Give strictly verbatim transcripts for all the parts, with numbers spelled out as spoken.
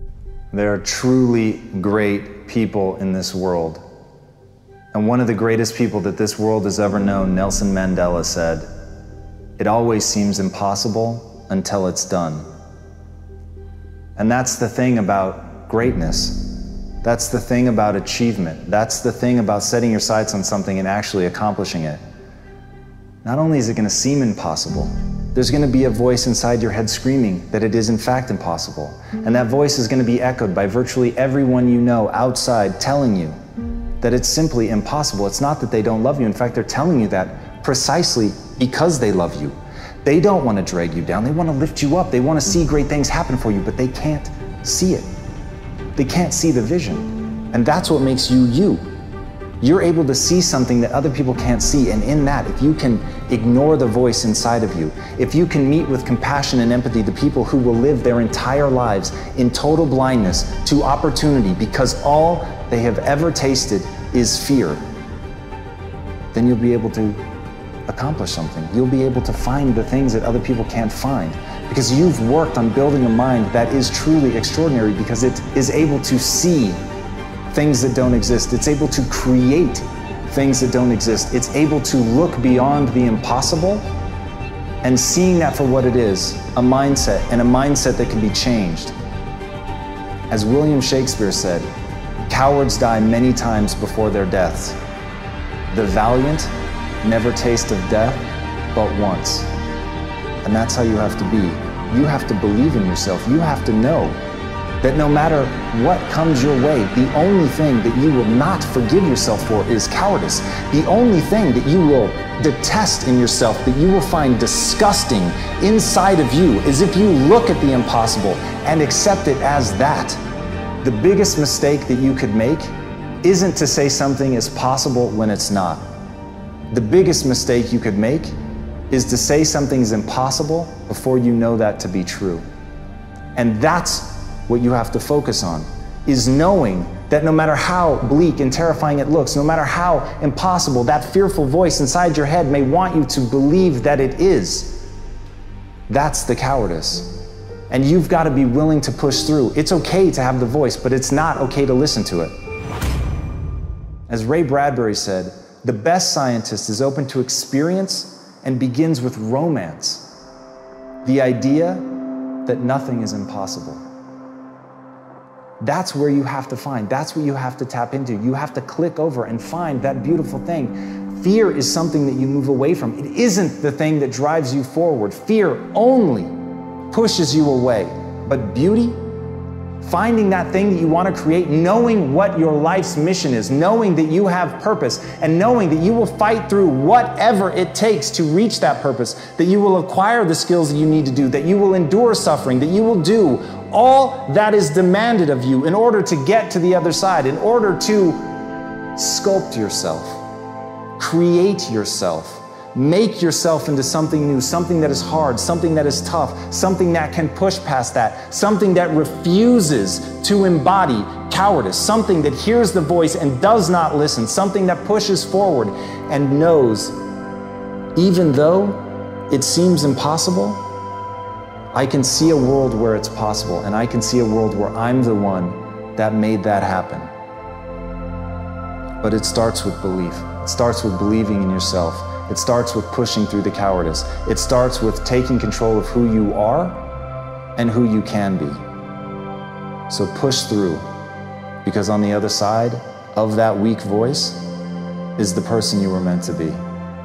There are truly great people in this world. And one of the greatest people that this world has ever known, Nelson Mandela, said, "It always seems impossible until it's done." And that's the thing about greatness. That's the thing about achievement. That's the thing about setting your sights on something and actually accomplishing it. Not only is it going to seem impossible, there's going to be a voice inside your head screaming that it is in fact impossible. And that voice is going to be echoed by virtually everyone you know outside telling you that it's simply impossible. It's not that they don't love you. In fact, they're telling you that precisely because they love you. They don't want to drag you down. They want to lift you up. They want to see great things happen for you, but they can't see it. They can't see the vision. And that's what makes you you. You're able to see something that other people can't see, and in that, if you can ignore the voice inside of you, if you can meet with compassion and empathy the people who will live their entire lives in total blindness to opportunity because all they have ever tasted is fear, then you'll be able to accomplish something. You'll be able to find the things that other people can't find because you've worked on building a mind that is truly extraordinary because it is able to see things that don't exist. It's able to create things that don't exist. It's able to look beyond the impossible and seeing that for what it is, a mindset, and a mindset that can be changed. As William Shakespeare said, cowards die many times before their deaths. The valiant never taste of death but once. And that's how you have to be. You have to believe in yourself. You have to know that no matter what comes your way, the only thing that you will not forgive yourself for is cowardice. The only thing that you will detest in yourself, that you will find disgusting inside of you, is if you look at the impossible and accept it as that. The biggest mistake that you could make isn't to say something is possible when it's not. The biggest mistake you could make is to say something is impossible before you know that to be true. And that's what you have to focus on, is knowing that no matter how bleak and terrifying it looks, no matter how impossible that fearful voice inside your head may want you to believe that it is, that's the cowardice. And you've got to be willing to push through. It's okay to have the voice, but it's not okay to listen to it. As Ray Bradbury said, the best scientist is open to experience and begins with romance, the idea that nothing is impossible. That's where you have to find. That's what you have to tap into. You have to click over and find that beautiful thing. Fear is something that you move away from. It isn't the thing that drives you forward. Fear only pushes you away. But beauty, finding that thing that you want to create, knowing what your life's mission is, knowing that you have purpose, and knowing that you will fight through whatever it takes to reach that purpose, that you will acquire the skills that you need to do, that you will endure suffering, that you will do all that is demanded of you in order to get to the other side, in order to sculpt yourself, create yourself, make yourself into something new, something that is hard, something that is tough, something that can push past that, something that refuses to embody cowardice, something that hears the voice and does not listen, something that pushes forward and knows, even though it seems impossible, I can see a world where it's possible, and I can see a world where I'm the one that made that happen. But it starts with belief. It starts with believing in yourself. It starts with pushing through the cowardice. It starts with taking control of who you are and who you can be. So push through, because on the other side of that weak voice is the person you were meant to be.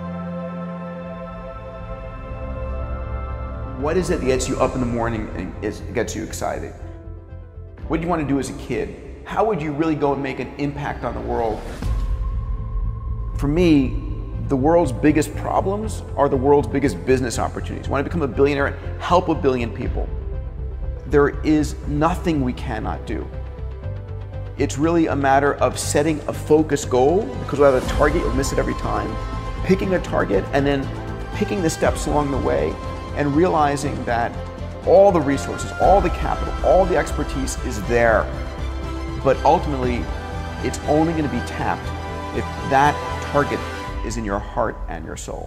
What is it that gets you up in the morning and gets you excited? What do you want to do as a kid? How would you really go and make an impact on the world? For me, the world's biggest problems are the world's biggest business opportunities. Want to become a billionaire and help a billion people. There is nothing we cannot do. It's really a matter of setting a focused goal, because without a target, you'll miss it every time. Picking a target and then picking the steps along the way, and realizing that all the resources, all the capital, all the expertise is there. But ultimately, it's only going to be tapped if that target is in your heart and your soul.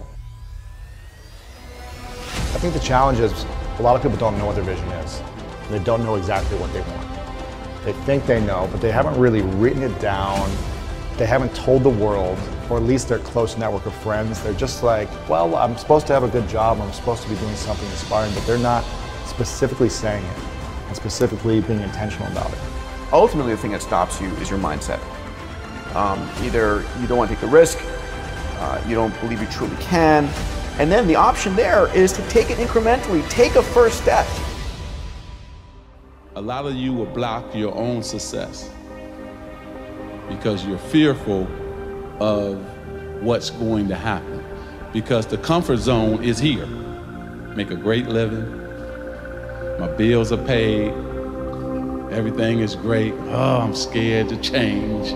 I think the challenge is a lot of people don't know what their vision is. And they don't know exactly what they want. They think they know, but they haven't really written it down. They haven't told the world, or at least their close network of friends. They're just like, well, I'm supposed to have a good job, I'm supposed to be doing something inspiring, but they're not specifically saying it and specifically being intentional about it. Ultimately, the thing that stops you is your mindset. Um, either you don't want to take the risk, uh, you don't believe you truly can, and then the option there is to take it incrementally, take a first step. A lot of you will block your own success because you're fearful of what's going to happen. Because the comfort zone is here. Make a great living, my bills are paid, everything is great. Oh, I'm scared to change.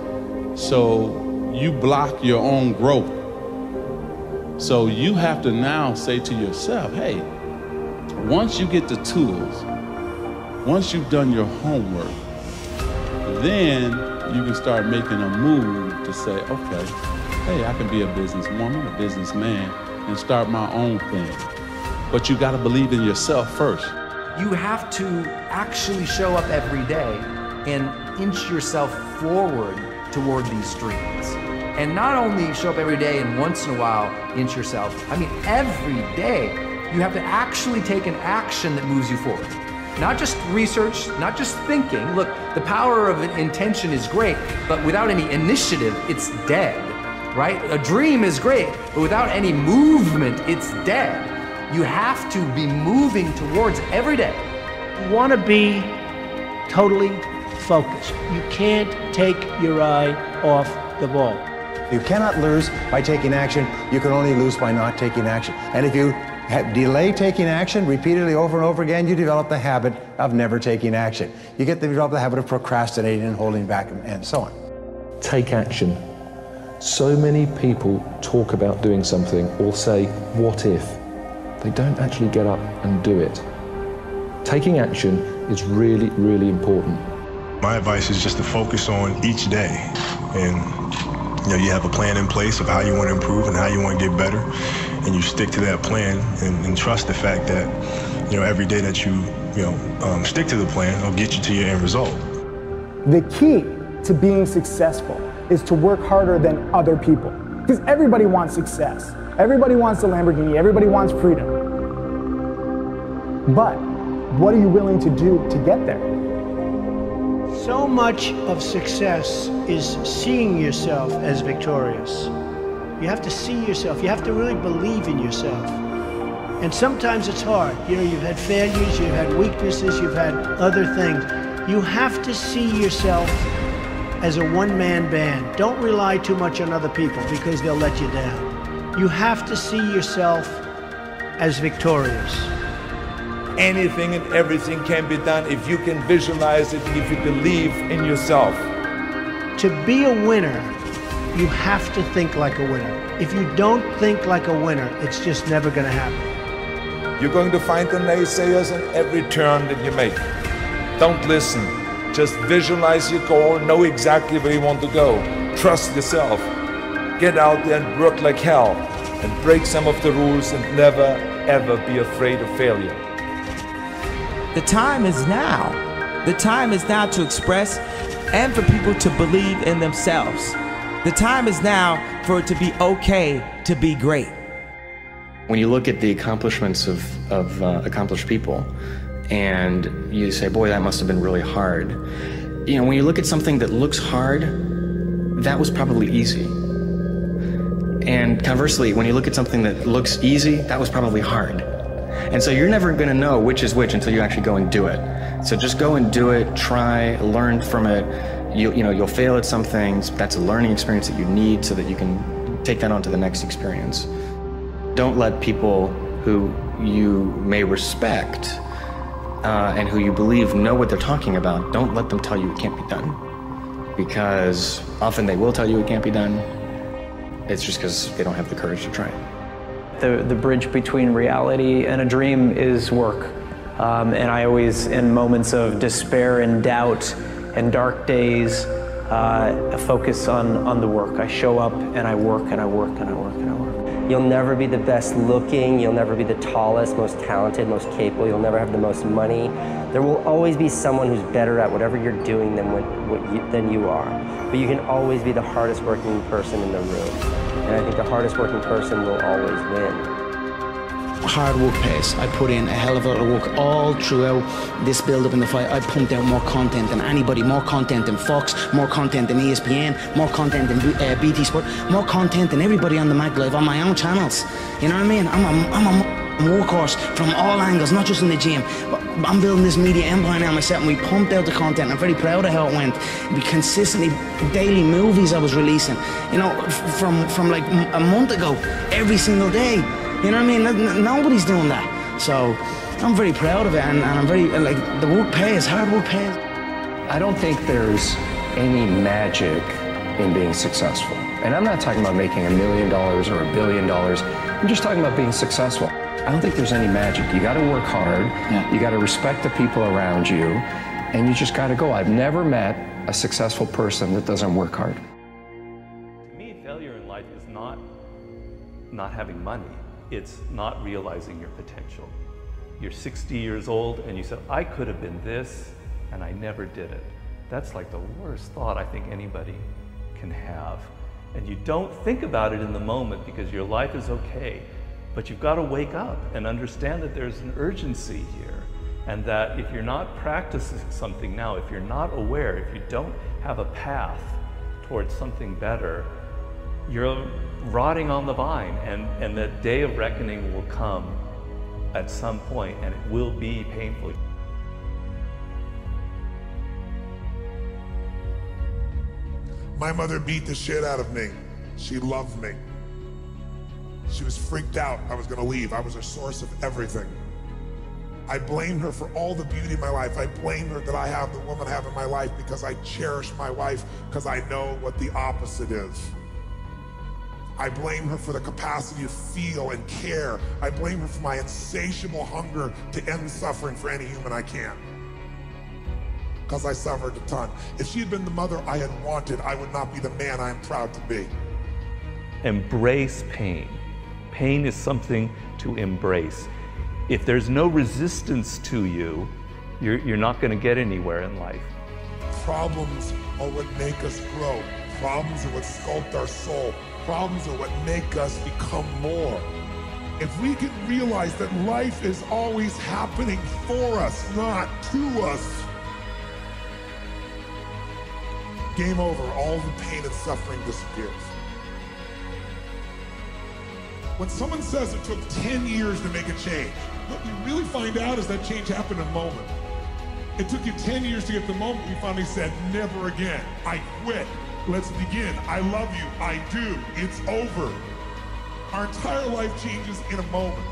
So you block your own growth. So you have to now say to yourself, hey, once you get the tools, once you've done your homework, then you can start making a move to say, okay, hey, I can be a businesswoman, a businessman, and start my own thing. But you gotta believe in yourself first. You have to actually show up every day and inch yourself forward toward these dreams. And not only show up every day and once in a while inch yourself, I mean every day you have to actually take an action that moves you forward. Not just research, not just thinking. Look, the power of intention is great, but without any initiative, it's dead, right? A dream is great, but without any movement, it's dead. You have to be moving towards every day. You want to be totally focused. You can't take your eye off the ball. You cannot lose by taking action. You can only lose by not taking action. And if you delay taking action repeatedly over and over again, you develop the habit of never taking action. You get to develop the habit of procrastinating and holding back and so on. Take action. So many people talk about doing something or say, what if? They don't actually get up and do it. Taking action is really, really important. My advice is just to focus on each day. And you know, you have a plan in place of how you want to improve and how you want to get better. And you stick to that plan and, and trust the fact that, you know, every day that you, you know, um, stick to the plan will get you to your end result. The key to being successful is to work harder than other people. Because everybody wants success. Everybody wants a Lamborghini. Everybody wants freedom. But what are you willing to do to get there? So much of success is seeing yourself as victorious. You have to see yourself. You have to really believe in yourself. And sometimes it's hard. You know, you've had failures, you've had weaknesses, you've had other things. You have to see yourself as a one-man band. Don't rely too much on other people because they'll let you down. You have to see yourself as victorious. Anything and everything can be done if you can visualize it, if you believe in yourself. To be a winner, you have to think like a winner. If you don't think like a winner, it's just never going to happen. You're going to find the naysayers in every turn that you make. Don't listen. Just visualize your goal, know exactly where you want to go. Trust yourself. Get out there and work like hell and break some of the rules and never, ever be afraid of failure. The time is now. The time is now to express and for people to believe in themselves. The time is now for it to be okay to be great. When you look at the accomplishments of, of uh, accomplished people and you say, boy, that must have been really hard. You know, when you look at something that looks hard, that was probably easy. And conversely, when you look at something that looks easy, that was probably hard. And so you're never gonna know which is which until you actually go and do it. So just go and do it, try, learn from it. You, you know, you'll fail at some things. That's a learning experience that you need so that you can take that on to the next experience. Don't let people who you may respect uh, and who you believe know what they're talking about, don't let them tell you it can't be done. Because often they will tell you it can't be done. It's just because they don't have the courage to try it. The, the bridge between reality and a dream is work. Um, and I always, in moments of despair and doubt and dark days, uh, focus on, on the work. I show up and I work and I work and I work and I work. You'll never be the best looking, you'll never be the tallest, most talented, most capable, you'll never have the most money, There will always be someone who's better at whatever you're doing than what, what you, than you are. But you can always be the hardest working person in the room. And I think the hardest working person will always win. Hard work pays. I put in a hell of a lot of work all throughout this build-up in the fight. I pumped out more content than anybody, more content than Fox, more content than E S P N, more content than uh, B T Sport, more content than everybody on the Mag Live on my own channels. You know what I mean? I'm a, I'm a workhorse from all angles, not just in the gym. I'm building this media empire now myself, and we pumped out the content. I'm very proud of how it went. We consistently, daily movies I was releasing, you know, from, from like a month ago, every single day. You know what I mean? N nobody's doing that. So I'm very proud of it, and, and I'm very, like, the work pays, hard work pays. I don't think there's any magic in being successful. And I'm not talking about making a million dollars or a billion dollars. I'm just talking about being successful. I don't think there's any magic. You got to work hard. Yeah. You got to respect the people around you, and you just got to go. I've never met a successful person that doesn't work hard. To me, failure in life is not not having money. It's not realizing your potential. You're sixty years old and you said, I could have been this, and I never did it. That's like the worst thought I think anybody can have. And you don't think about it in the moment because your life is okay. But you've got to wake up and understand that there's an urgency here, and that if you're not practicing something now, if you're not aware, if you don't have a path towards something better, you're rotting on the vine, and, and the day of reckoning will come at some point, and it will be painful. My mother beat the shit out of me. She loved me. She was freaked out I was gonna leave. I was a source of everything. I blame her for all the beauty in my life. I blame her that I have the woman I have in my life because I cherish my wife, because I know what the opposite is. I blame her for the capacity to feel and care. I blame her for my insatiable hunger to end suffering for any human I can, because I suffered a ton. If she had been the mother I had wanted, I would not be the man I am proud to be. Embrace pain. Pain is something to embrace. If there's no resistance to you, you're, you're not going to get anywhere in life. Problems are what make us grow. Problems are what sculpt our soul. Problems are what make us become more. If we can realize that life is always happening for us, not to us, game over. All the pain and suffering disappears. When someone says it took ten years to make a change, what you really find out is that change happened in a moment. It took you ten years to get the moment you finally said, never again. I quit. Let's begin. I love you. I do. It's over. Our entire life changes in a moment.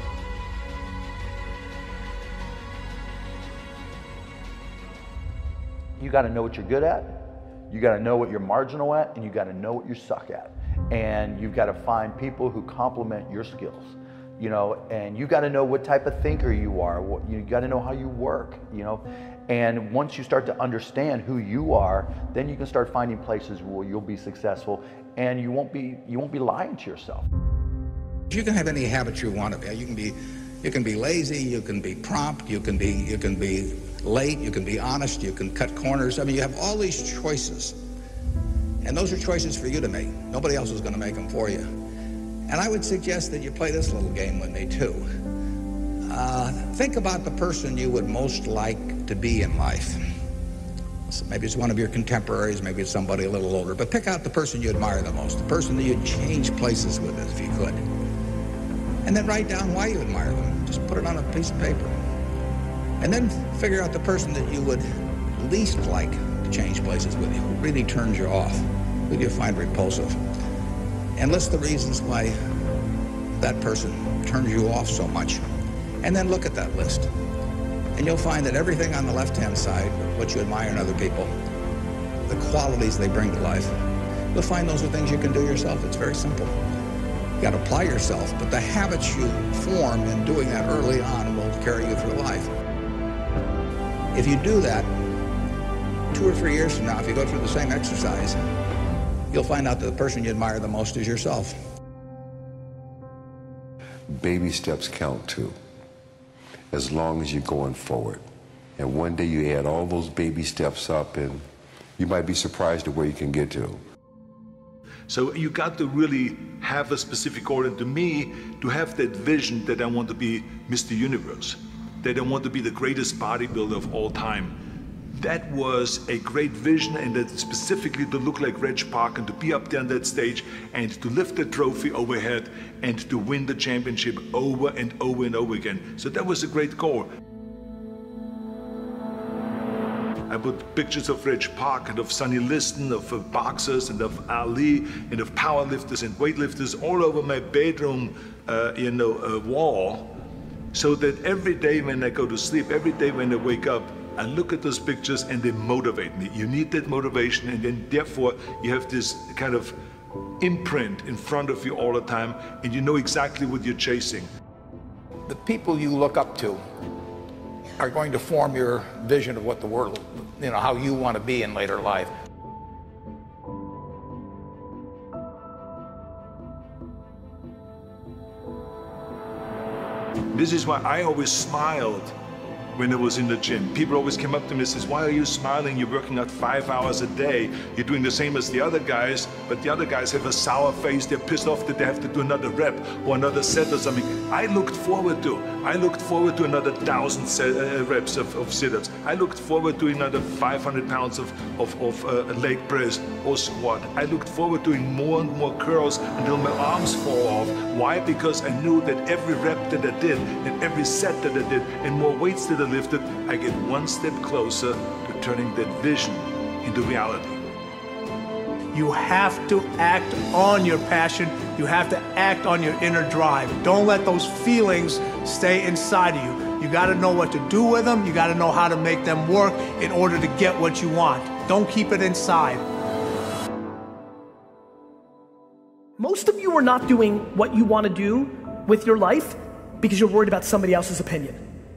You got to know what you're good at, you got to know what you're marginal at, and you got to know what you suck at. And you've got to find people who complement your skills, you know, and you got to know what type of thinker you are. What, you got to know how you work, you know. And once you start to understand who you are, then you can start finding places where you'll be successful, and you won't be you won't be lying to yourself. You can have any habit you want to be. You can be, you can be lazy. You can be prompt. You can be you can be late. You can be honest. You can cut corners. I mean, you have all these choices. And those are choices for you to make. Nobody else is going to make them for you. And I would suggest that you play this little game with me, too. Uh, think about the person you would most like to be in life. So maybe it's one of your contemporaries, maybe it's somebody a little older, but pick out the person you admire the most, the person that you'd change places with if you could. And then write down why you admire them. Just put it on a piece of paper. And then figure out the person that you would least like to change places with you, who really turns you off, who you find repulsive. And list the reasons why that person turns you off so much. And then look at that list. And you'll find that everything on the left-hand side, what you admire in other people, the qualities they bring to life, you'll find those are things you can do yourself. It's very simple. You got to apply yourself, but the habits you form in doing that early on will carry you through life. If you do that, two or three years from now, if you go through the same exercise, you'll find out that the person you admire the most is yourself. Baby steps count too, as long as you're going forward. And one day you add all those baby steps up, and you might be surprised at where you can get to. So you got to really have a specific goal, and to me, to have that vision that I want to be Mister Universe, that I want to be the greatest bodybuilder of all time. That was a great vision, and that specifically to look like Reg Park and to be up there on that stage and to lift the trophy overhead and to win the championship over and over and over again. So that was a great goal. I put pictures of Reg Park and of Sonny Liston, of uh, boxers and of Ali and of powerlifters and weightlifters all over my bedroom, uh, you know, uh, wall, so that every day when I go to sleep, every day when I wake up, I look at those pictures and they motivate me. You need that motivation, and then therefore you have this kind of imprint in front of you all the time, and you know exactly what you're chasing. The people you look up to are going to form your vision of what the world, you know, how you want to be in later life. This is why I always smiled when I was in the gym. People always came up to me and says, why are you smiling? You're working out five hours a day. You're doing the same as the other guys, but the other guys have a sour face. They're pissed off that they have to do another rep or another set or something. I looked forward to. I looked forward to another thousand set, uh, reps of, of sit-ups. I looked forward to another five hundred pounds of, of, of uh, leg press or squat. I looked forward to doing more and more curls until my arms fall off. Why? Because I knew that every rep that I did and every set that I did and more weights that I lifted, I get one step closer to turning that vision into reality. You have to act on your passion. You have to act on your inner drive. Don't let those feelings stay inside of you. You got to know what to do with them. You got to know how to make them work in order to get what you want. Don't keep it inside. Most of you are not doing what you want to do with your life because you're worried about somebody else's opinion.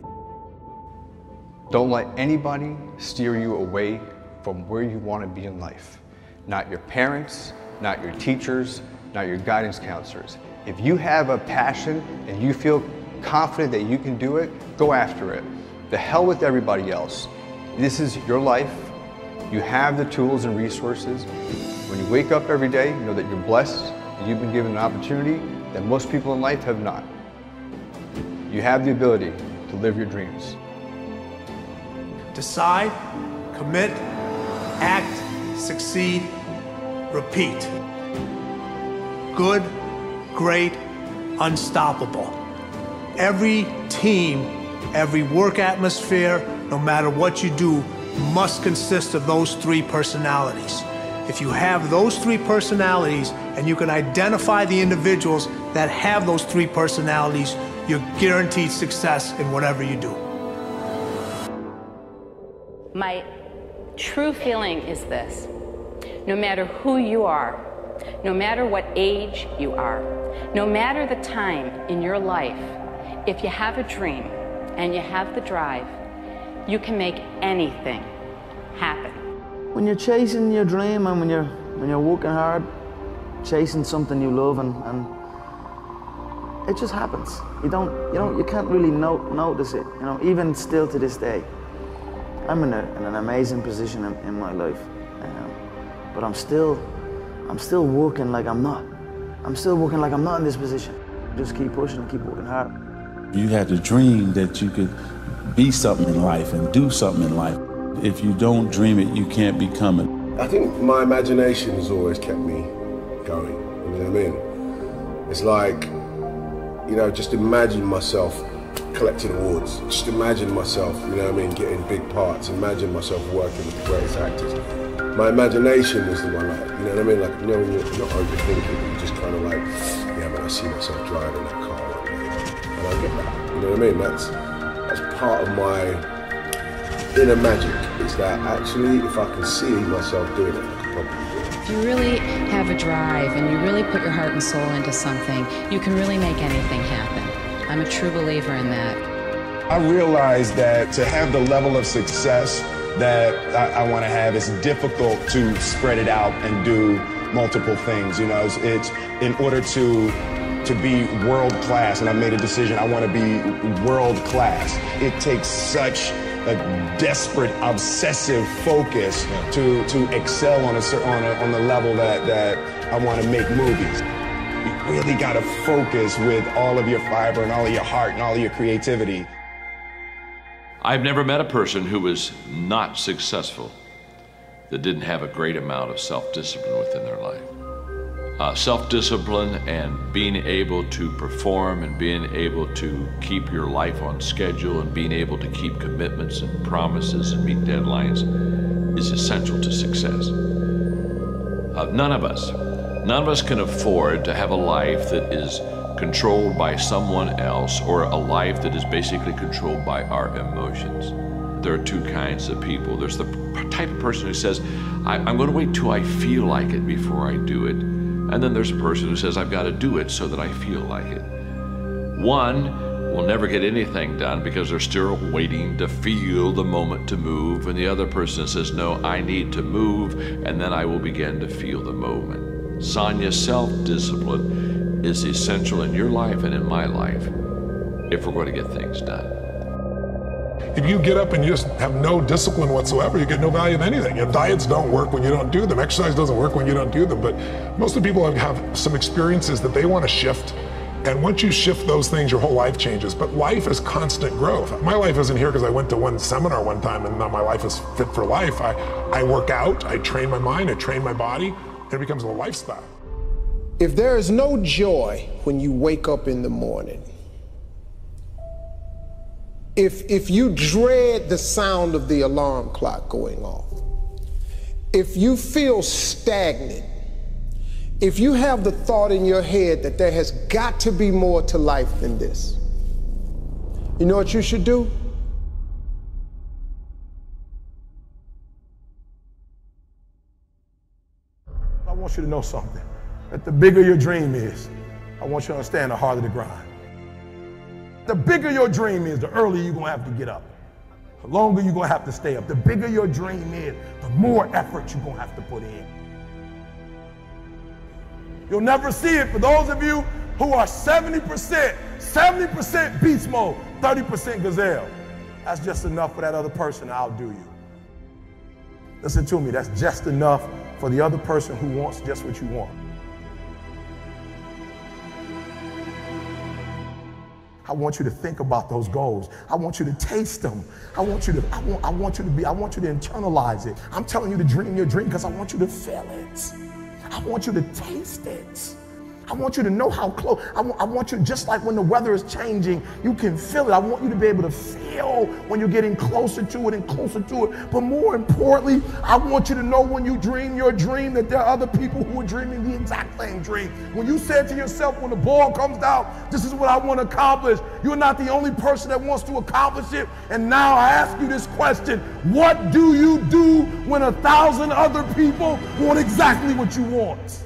Don't let anybody steer you away from where you want to be in life. Not your parents, not your teachers, not your guidance counselors. If you have a passion and you feel confident that you can do it, go after it. The hell with everybody else. This is your life. You have the tools and resources. When you wake up every day, know that you're blessed and you've been given an opportunity that most people in life have not. You have the ability to live your dreams. Decide, commit, act, succeed, repeat. Good, great, unstoppable. Every team, every work atmosphere, no matter what you do, must consist of those three personalities. If you have those three personalities and you can identify the individuals that have those three personalities, you're guaranteed success in whatever you do. My true feeling is this: no matter who you are, no matter what age you are, no matter the time in your life, if you have a dream and you have the drive, you can make anything happen. When you're chasing your dream and when you're when you're working hard, chasing something you love, and, and it just happens. You don't you don't you can't really no, notice it. You know, even still to this day. I'm in, a, in an amazing position in, in my life, um, but I'm still, I'm still working like I'm not. I'm still working like I'm not in this position. Just keep pushing and keep working hard. You had to dream that you could be something in life and do something in life. If you don't dream it, you can't become it. I think my imagination has always kept me going. You know what I mean? It's like, you know, just imagine myself collecting awards. Just imagine myself, you know what I mean, getting big parts. Imagine myself working with the greatest actors. My imagination is the one, like, you know what I mean? Like, you know, when you're not overthinking, you're just kind of like, yeah, man, I see myself driving that car one day. And I get that, you know what I mean? That's, that's part of my inner magic, is that actually, if I can see myself doing it, I could probably do it. If you really have a drive and you really put your heart and soul into something, you can really make anything happen. I'm a true believer in that. I realized that to have the level of success that I, I want to have, it's difficult to spread it out and do multiple things. You know, it's, it's in order to to be world class, and I made a decision, I want to be world class. It takes such a desperate, obsessive focus to, to excel on a, cer- on, a, on the level that, that I want to make movies. You really got to focus with all of your fiber and all of your heart and all of your creativity. I've never met a person who was not successful that didn't have a great amount of self-discipline within their life. Uh, self-discipline and being able to perform and being able to keep your life on schedule and being able to keep commitments and promises and meet deadlines is essential to success. Uh, none of us, none of us can afford to have a life that is controlled by someone else or a life that is basically controlled by our emotions. There are two kinds of people. There's the type of person who says, I, I'm going to wait till I feel like it before I do it. And then there's a person who says, I've got to do it so that I feel like it. One will never get anything done because they're still waiting to feel the moment to move. And the other person says, no, I need to move, and then I will begin to feel the moment. Sonia, self-discipline is essential in your life and in my life if we're going to get things done. If you get up and you just have no discipline whatsoever, you get no value of anything. Your diets don't work when you don't do them. Exercise doesn't work when you don't do them. But most of the people have some experiences that they want to shift. And once you shift those things, your whole life changes. But life is constant growth. My life isn't here because I went to one seminar one time and now my life is fit for life. I, I work out, I train my mind, I train my body, and it becomes a lifestyle. If there is no joy when you wake up in the morning, If, if you dread the sound of the alarm clock going off, if you feel stagnant, if you have the thought in your head that there has got to be more to life than this, you know what you should do? I want you to know something, that the bigger your dream is, I want you to understand the harder the grind. The bigger your dream is, the earlier you're gonna have to get up. The longer you're gonna have to stay up. The bigger your dream is, the more effort you're gonna have to put in. You'll never see it for those of you who are seventy percent, seventy percent beast mode, thirty percent gazelle. That's just enough for that other person to outdo you. Listen to me, that's just enough for the other person who wants just what you want. I want you to think about those goals. I want you to taste them. I want you to, I want, I want you to be, I want you to internalize it. I'm telling you to dream your dream because I want you to feel it. I want you to taste it. I want you to know how close, I want, I want you, just like when the weather is changing, you can feel it. I want you to be able to feel when you're getting closer to it and closer to it. But more importantly, I want you to know when you dream your dream that there are other people who are dreaming the exact same dream. When you said to yourself, when the ball comes out, this is what I want to accomplish, you're not the only person that wants to accomplish it. And now I ask you this question, what do you do when a thousand other people want exactly what you want?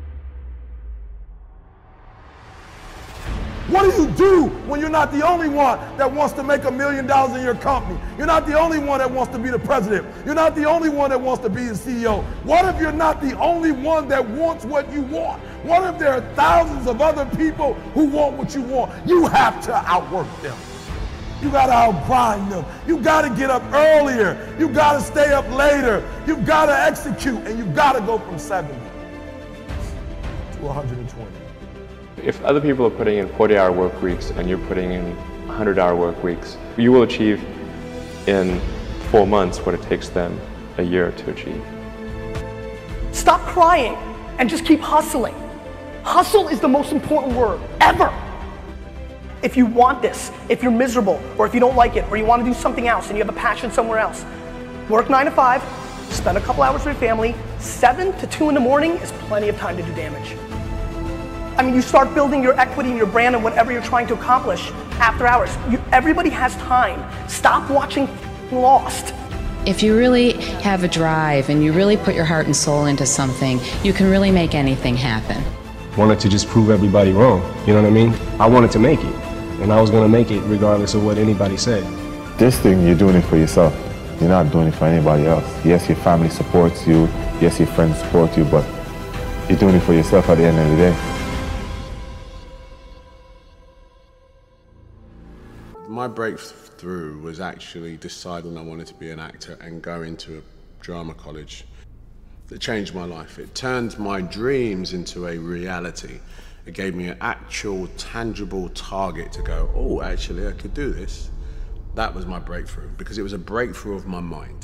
What do you do when you're not the only one that wants to make a million dollars in your company? You're not the only one that wants to be the president. You're not the only one that wants to be the C E O. What if you're not the only one that wants what you want? What if there are thousands of other people who want what you want? You have to outwork them. You gotta outgrind them. You gotta get up earlier. You gotta stay up later. You gotta execute, and you gotta go from seventy to one hundred twenty. If other people are putting in forty hour work weeks and you're putting in one hundred hour work weeks, you will achieve in four months what it takes them a year to achieve. Stop crying and just keep hustling. Hustle is the most important word ever. If you want this, if you're miserable, or if you don't like it, or you want to do something else and you have a passion somewhere else, work nine to five, spend a couple hours with your family. Seven to two in the morning is plenty of time to do damage. I mean, you start building your equity and your brand and whatever you're trying to accomplish after hours. You, everybody has time. Stop watching Lost. If you really have a drive and you really put your heart and soul into something, you can really make anything happen. Wanted to just prove everybody wrong, you know what I mean? I wanted to make it, and I was gonna make it regardless of what anybody said. This thing, you're doing it for yourself. You're not doing it for anybody else. Yes, your family supports you. Yes, your friends support you, but you're doing it for yourself at the end of the day. My breakthrough breakthrough was actually deciding I wanted to be an actor and go into a drama college. That changed my life. It turned my dreams into a reality. It gave me an actual, tangible target to go, oh, actually, I could do this. That was my breakthrough, because it was a breakthrough of my mind.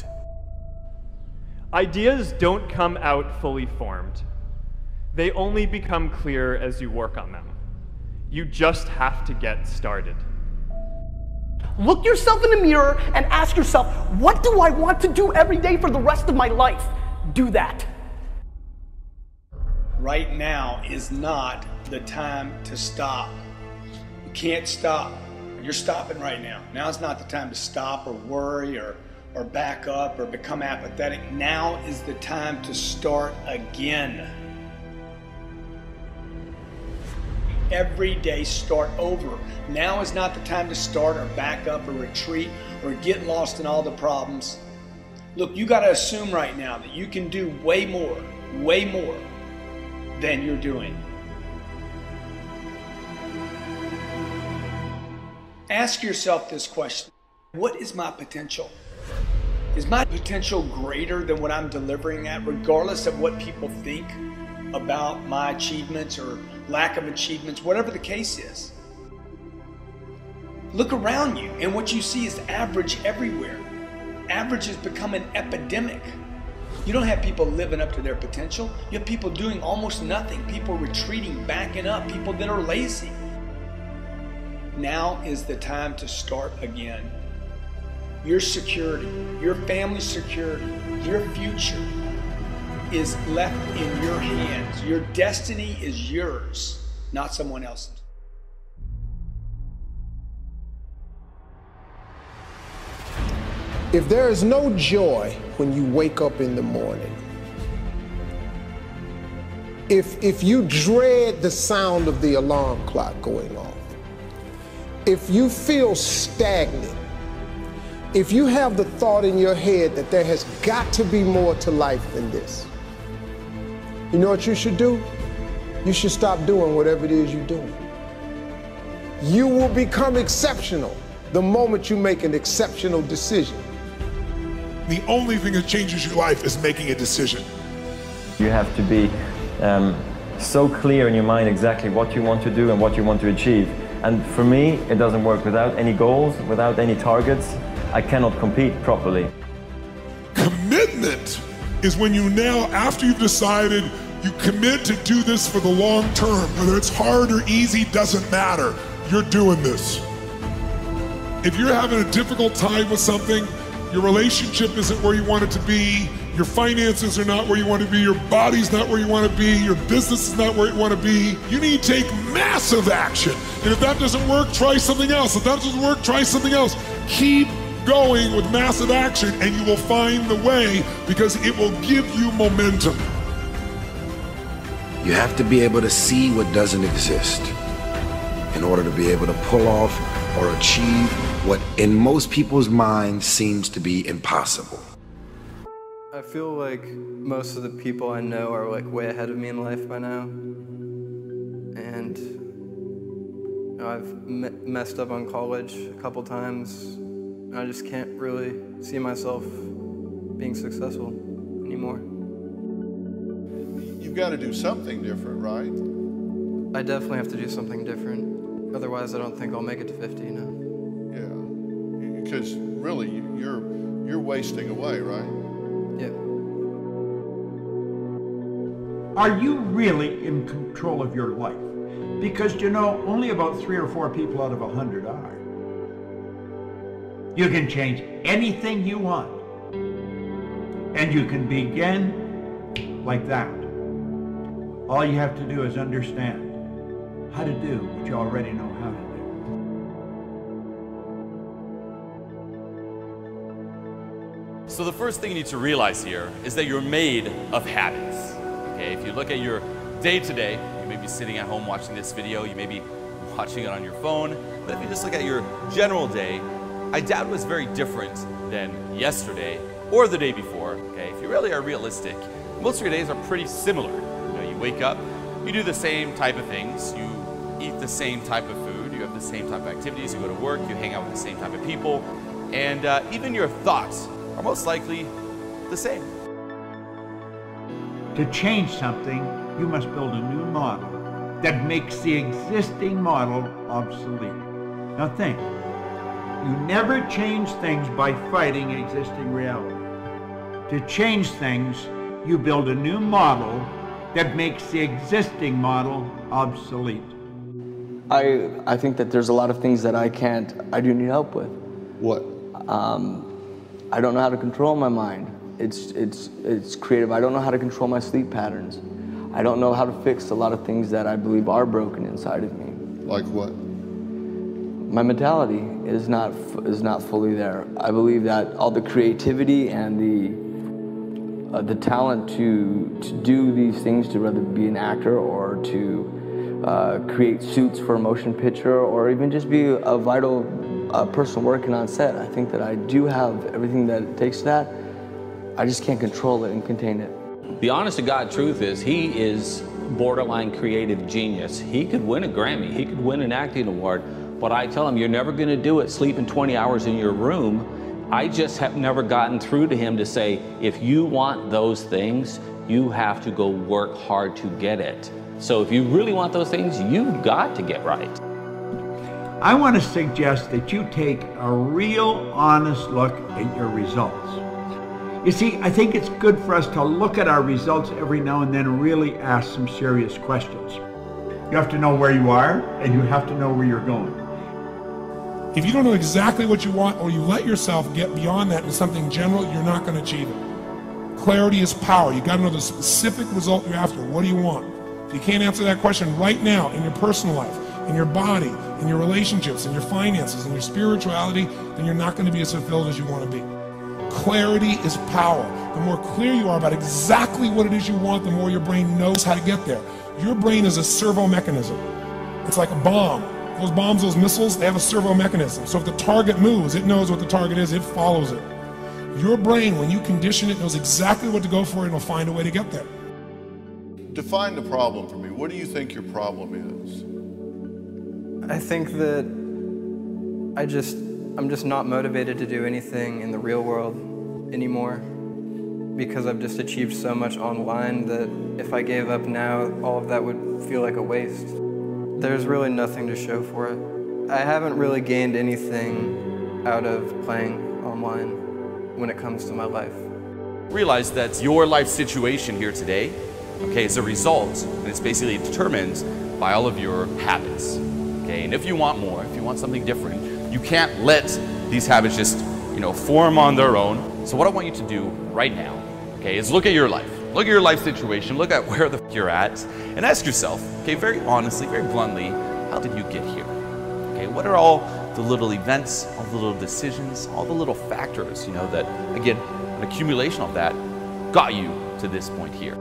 Ideas don't come out fully formed. They only become clear as you work on them. You just have to get started. Look yourself in the mirror and ask yourself, what do I want to do every day for the rest of my life? Do that. Right now is not the time to stop. You can't stop. You're stopping right now. Now's not the time to stop or worry or, or back up or become apathetic. Now is the time to start again. Every day start over. Now is not the time to start or back up or retreat or get lost in all the problems. Look, you got to assume right now that you can do way more, way more than you're doing. Ask yourself this question: what is my potential? Is my potential greater than what I'm delivering at, regardless of what people think about my achievements or lack of achievements, whatever the case is? Look around you, and what you see is average everywhere. Average has become an epidemic. You don't have people living up to their potential. You have people doing almost nothing, people retreating, backing up, people that are lazy. Now is the time to start again. Your security, your family's security, your future is left in your hands. Your destiny is yours, not someone else's. If there is no joy when you wake up in the morning, if, if you dread the sound of the alarm clock going off, if you feel stagnant, if you have the thought in your head that there has got to be more to life than this, you know what you should do? You should stop doing whatever it is you're doing. You will become exceptional the moment you make an exceptional decision. The only thing that changes your life is making a decision. You have to be um, so clear in your mind exactly what you want to do and what you want to achieve. And for me, it doesn't work. Without any goals, without any targets, I cannot compete properly. Commitment is when you now, after you've decided, you commit to do this for the long term. Whether it's hard or easy, doesn't matter. You're doing this. If you're having a difficult time with something, your relationship isn't where you want it to be, your finances are not where you want to be, your body's not where you want to be, your business is not where you want to be, you need to take massive action. And if that doesn't work, try something else. If that doesn't work, try something else. Keep going with massive action and you will find the way, because it will give you momentum. You have to be able to see what doesn't exist in order to be able to pull off or achieve what in most people's minds seems to be impossible. I feel like most of the people I know are like way ahead of me in life by now. And you know, I've me messed up on college a couple times, and I just can't really see myself being successful anymore. You've got to do something different, right? I definitely have to do something different. Otherwise, I don't think I'll make it to fifty, you know? Yeah, because really, you're, you're wasting away, right? Yeah. Are you really in control of your life? Because, you know, only about three or four people out of a hundred are. You can change anything you want. And you can begin like that. All you have to do is understand how to do what you already know how to do. So the first thing you need to realize here is that you're made of habits. Okay, if you look at your day-to-day, you may be sitting at home watching this video, you may be watching it on your phone, but if you just look at your general day, I doubt it was very different than yesterday or the day before. Okay, if you really are realistic, most of your days are pretty similar. You know, you wake up, you do the same type of things, you eat the same type of food, you have the same type of activities, you go to work, you hang out with the same type of people, and uh, even your thoughts are most likely the same. To change something, you must build a new model that makes the existing model obsolete. Now think, you never change things by fighting existing reality. To change things, you build a new model that makes the existing model obsolete. I, I think that there's a lot of things that I can't, I do need help with. What? Um, I don't know how to control my mind. It's, it's, it's creative. I don't know how to control my sleep patterns. I don't know how to fix a lot of things that I believe are broken inside of me. Like what? My mentality is not, is not fully there. I believe that all the creativity and the, uh, the talent to, to do these things, to rather be an actor or to uh, create suits for a motion picture or even just be a vital uh, person working on set, I think that I do have everything that it takes to that. I just can't control it and contain it. The honest to God truth is he is borderline creative genius. He could win a Grammy, he could win an acting award, but I tell him, you're never gonna do it sleeping twenty hours in your room. I just have never gotten through to him to say, if you want those things, you have to go work hard to get it. So if you really want those things, you've got to get right. I want to suggest that you take a real honest look at your results. You see, I think it's good for us to look at our results every now and then and really ask some serious questions. You have to know where you are, and you have to know where you're going. If you don't know exactly what you want, or you let yourself get beyond that in something general, you're not going to achieve it. Clarity is power. You got to know the specific result you're after. What do you want? If you can't answer that question right now in your personal life, in your body, in your relationships, in your finances, in your spirituality, then you're not going to be as fulfilled as you want to be. Clarity is power. The more clear you are about exactly what it is you want, the more your brain knows how to get there. Your brain is a servo mechanism. It's like a bomb. Those bombs, those missiles, they have a servo mechanism. So if the target moves, it knows what the target is, it follows it. Your brain, when you condition it, knows exactly what to go for and it'll find a way to get there. Define the problem for me. What do you think your problem is? I think that I just, I'm just not motivated to do anything in the real world anymore because I've just achieved so much online that if I gave up now, all of that would feel like a waste. There's really nothing to show for it. I haven't really gained anything out of playing online when it comes to my life. Realize that your life situation here today, okay, is a result, and it's basically determined by all of your habits. Okay, and if you want more, if you want something different, you can't let these habits just, you know, form on their own. So what I want you to do right now, okay, is look at your life. Look at your life situation, look at where the f you're at, and ask yourself, okay, very honestly, very bluntly, how did you get here? Okay, what are all the little events, all the little decisions, all the little factors, you know, that, again, an accumulation of that got you to this point here.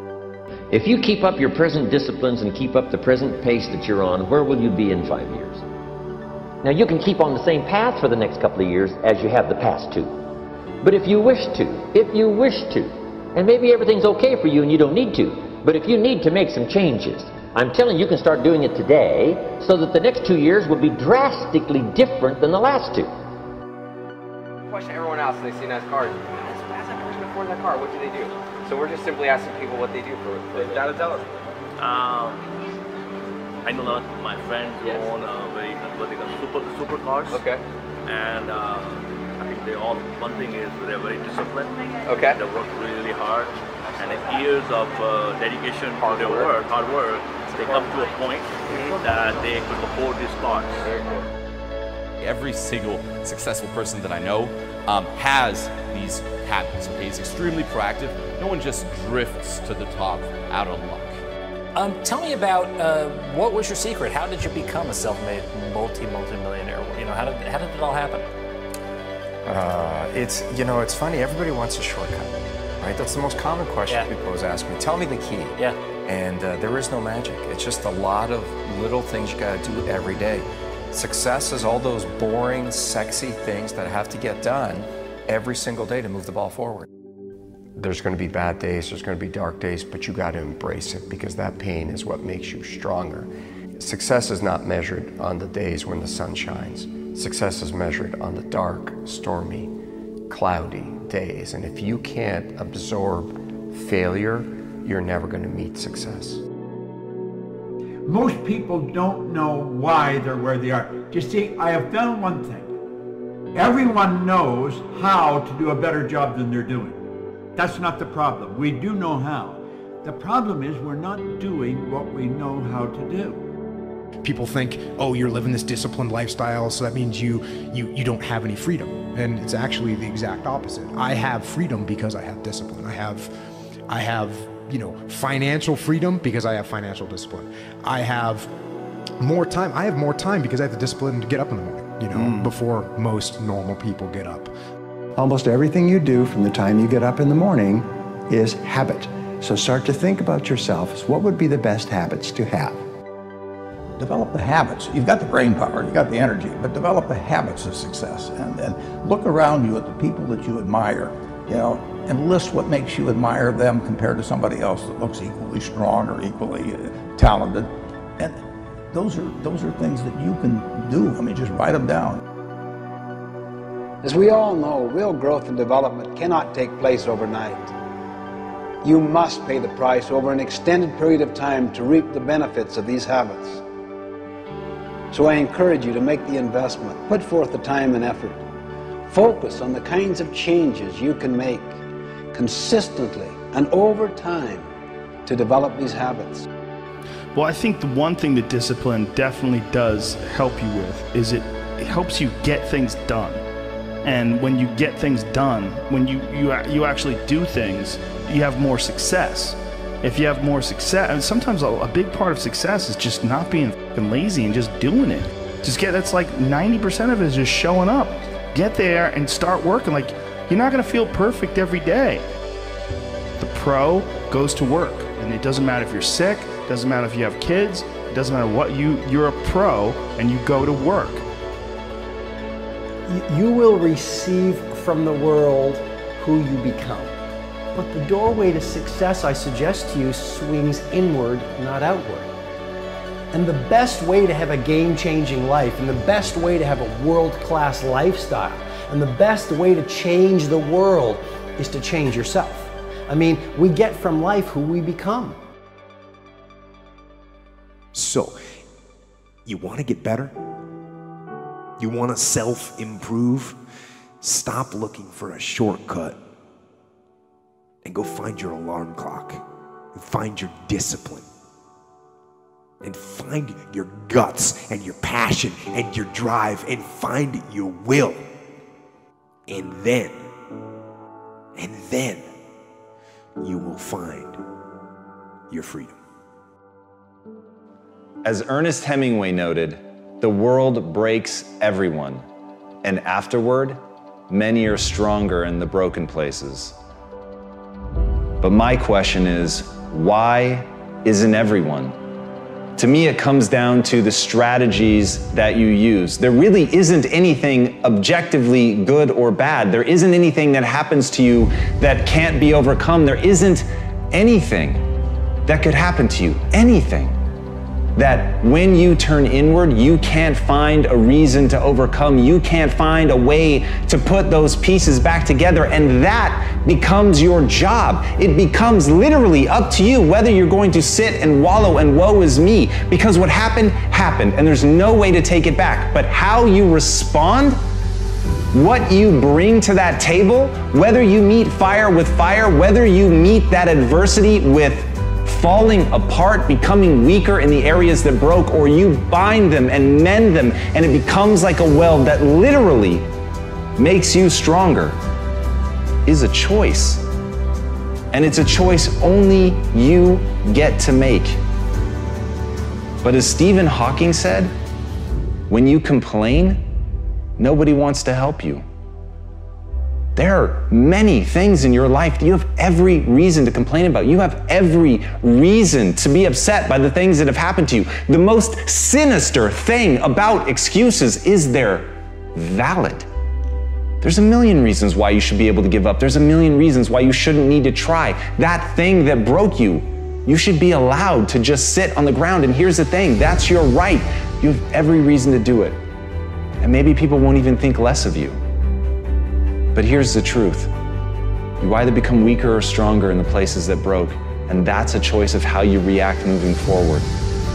If you keep up your present disciplines and keep up the present pace that you're on, where will you be in five years? Now you can keep on the same path for the next couple of years as you have the past two. But if you wish to, if you wish to, and maybe everything's okay for you and you don't need to, but if you need to make some changes, I'm telling you, you can start doing it today so that the next two years will be drastically different than the last two. Question everyone else when they see a nice car. How's that person afford that car? What do they do? So we're just simply asking people what they do for, for a job. Tell us. Um, I know that my friends yes. own uh, very what they call super super cars. Okay. And uh, I think they all one thing is they're very disciplined. Okay. They work really hard, and in years of uh, dedication to their work, hard work, they come to a point mm-hmm. that they could afford these cars. Very cool. Every single successful person that I know um, has these habits. Okay, he's extremely proactive. No one just drifts to the top out of luck. Um, tell me about uh, what was your secret? How did you become a self-made multi multi millionaire? You know, how did how did it all happen? Uh, it's you know, it's funny. Everybody wants a shortcut, right? That's the most common question yeah. people always ask me. Tell me the key. Yeah. And uh, there is no magic. It's just a lot of little things you got to do every day. Success is all those boring, sexy things that have to get done every single day to move the ball forward. There's going to be bad days, there's going to be dark days, but you got to embrace it because that pain is what makes you stronger. Success is not measured on the days when the sun shines. Success is measured on the dark, stormy, cloudy days. And if you can't absorb failure, you're never going to meet success. Most people don't know why they're where they are. Just see, I have found one thing. Everyone knows how to do a better job than they're doing. That's not the problem. We do know how. The problem is we're not doing what we know how to do. People think, oh, you're living this disciplined lifestyle, so that means you, you, you don't have any freedom. And it's actually the exact opposite. I have freedom because I have discipline. I have, I have, you know, financial freedom because I have financial discipline. I have more time. I have more time because I have the discipline to get up in the morning, you know, mm. before most normal people get up. Almost everything you do from the time you get up in the morning is habit. So start to think about yourself as what would be the best habits to have. Develop the habits. You've got the brain power, you've got the energy, but develop the habits of success. And then look around you at the people that you admire, you know, and list what makes you admire them compared to somebody else that looks equally strong or equally uh, talented. And those are, those are things that you can do. I mean, just write them down. As we all know, real growth and development cannot take place overnight. You must pay the price over an extended period of time to reap the benefits of these habits. So I encourage you to make the investment, put forth the time and effort. Focus on the kinds of changes you can make consistently and over time to develop these habits. Well, I think the one thing that discipline definitely does help you with is it, it helps you get things done. And when you get things done, when you, you, you actually do things, you have more success. If you have more success, and sometimes a, a big part of success is just not being fucking lazy and just doing it. Just get, that's like ninety percent of it is just showing up. Get there and start working. Like, you're not gonna feel perfect every day. The pro goes to work, and it doesn't matter if you're sick, it doesn't matter if you have kids, it doesn't matter what you, you're a pro and you go to work. You will receive from the world who you become. But the doorway to success, I suggest to you, swings inward, not outward. And the best way to have a game-changing life, and the best way to have a world-class lifestyle, and the best way to change the world is to change yourself. I mean, we get from life who we become. So, you want to get better? You want to self-improve? Stop looking for a shortcut and go find your alarm clock, and find your discipline, and find your guts and your passion and your drive, and find your will. And then, and then you will find your freedom. As Ernest Hemingway noted, the world breaks everyone, and afterward, many are stronger in the broken places. But my question is, why isn't everyone? To me, it comes down to the strategies that you use. There really isn't anything objectively good or bad. There isn't anything that happens to you that can't be overcome. There isn't anything that could happen to you, anything that when you turn inward, you can't find a reason to overcome. You can't find a way to put those pieces back together, and that becomes your job. It becomes literally up to you whether you're going to sit and wallow and woe is me, because what happened, happened, and there's no way to take it back. But how you respond, what you bring to that table, whether you meet fire with fire, whether you meet that adversity with falling apart, becoming weaker in the areas that broke, or you bind them and mend them, and it becomes like a weld that literally makes you stronger, is a choice. And it's a choice only you get to make. But as Stephen Hawking said, when you complain, nobody wants to help you. There are many things in your life that you have every reason to complain about. You have every reason to be upset by the things that have happened to you. The most sinister thing about excuses is they're valid. There's a million reasons why you should be able to give up. There's a million reasons why you shouldn't need to try. That thing that broke you You should be allowed to just sit on the ground. And here's the thing, that's your right. You have every reason to do it. And maybe people won't even think less of you. But here's the truth. You either become weaker or stronger in the places that broke, and that's a choice of how you react moving forward.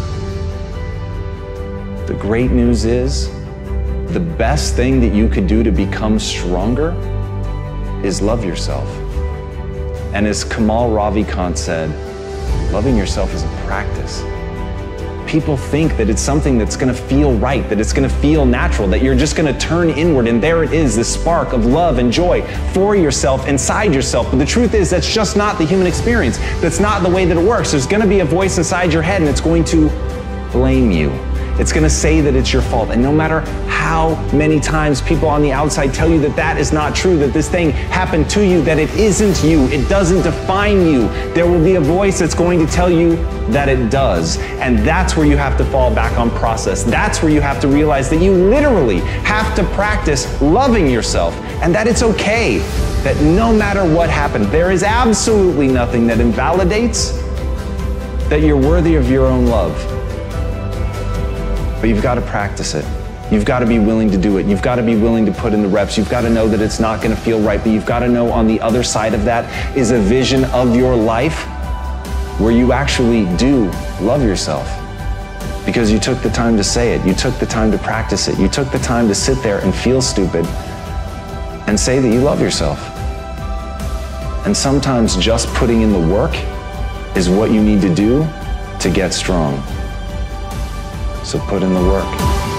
The great news is, the best thing that you could do to become stronger is love yourself. And as Kamal Ravikant said, loving yourself is a practice. People think that it's something that's gonna feel right, that it's gonna feel natural, that you're just gonna turn inward and there it is, this spark of love and joy for yourself, inside yourself. But the truth is, that's just not the human experience. That's not the way that it works. There's gonna be a voice inside your head and it's going to blame you. It's gonna say that it's your fault. And no matter how many times people on the outside tell you that that is not true, that this thing happened to you, that it isn't you, it doesn't define you, there will be a voice that's going to tell you that it does. And that's where you have to fall back on process. That's where you have to realize that you literally have to practice loving yourself and that it's okay, that no matter what happened, there is absolutely nothing that invalidates that you're worthy of your own love. But you've got to practice it. You've got to be willing to do it. You've got to be willing to put in the reps. You've got to know that it's not going to feel right, but you've got to know on the other side of that is a vision of your life where you actually do love yourself. Because you took the time to say it. You took the time to practice it. You took the time to sit there and feel stupid and say that you love yourself. And sometimes just putting in the work is what you need to do to get strong. So put in the work.